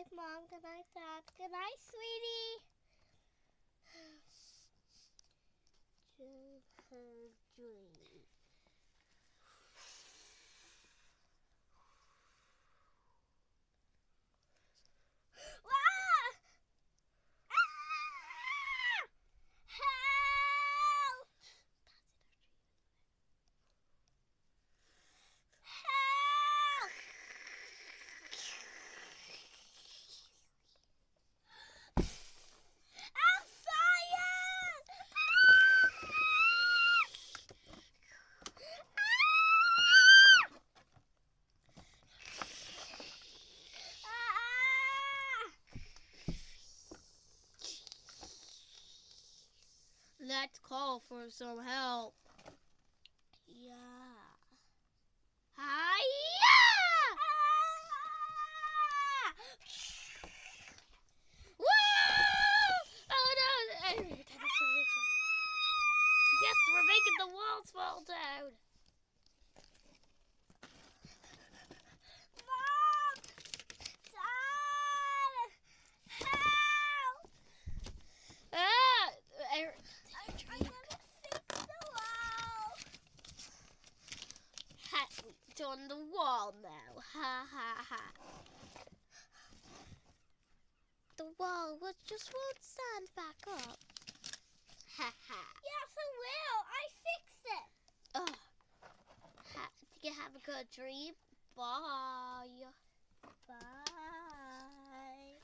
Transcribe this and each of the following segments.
night, Mom. Good night, Dad. Good night, sweetie. Her dream. Let's call for some help. Yeah. Hiya! Woo! Oh no! Yes, we're making the walls fall down. Mom! Dad! Help! I'm gonna fix the wall. It's on the wall now. Ha ha ha. The wall just won't stand back up. Ha ha. Yes, it will. I fixed it. Oh. Did you have a good dream? Bye. Bye.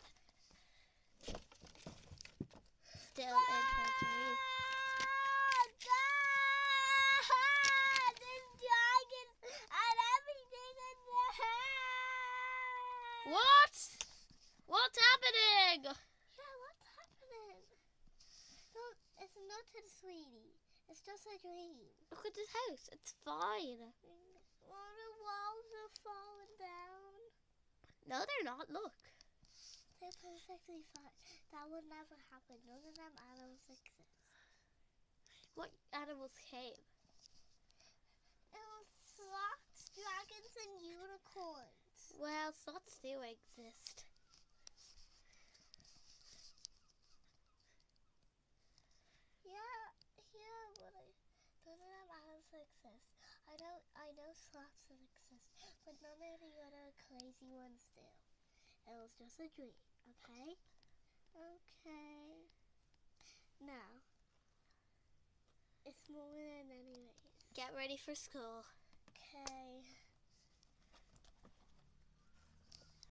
Still in her dream. Dad! There's dragons and everything in the house. What? What's happening? Yeah, what's happening? No, it's nothing, sweetie. It's just a dream. Look at this house. It's fine. All the walls are falling down. No, they're not. Look. They're perfectly fine. That would never happen. None of them animals exist. What animals came? It was sloths, dragons, and unicorns. Well, sloths do exist. Yeah, but none of them animals exist. I know sloths exist, but none of the other crazy ones do. It was just a dream, okay? Okay. Now, it's morning anyways. Get ready for school. Okay.